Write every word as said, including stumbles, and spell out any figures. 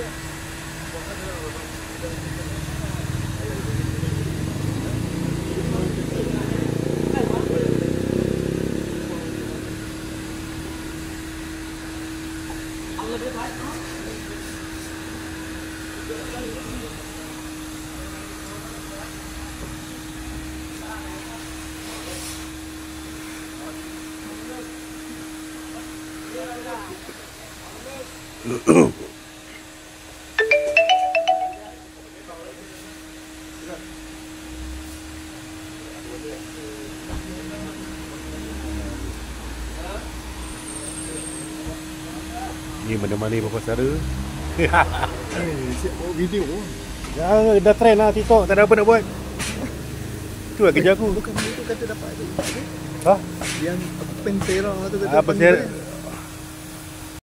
Ni mana-mana Bapa Saudara. Eh, siap bawa video. Ya, dah trend lah TikTok, tak ada apa nak buat. Tu lah kerja aku. Bukan itu kata dapat tu. Ha? Yang apa Pentera tu kata. Apa saya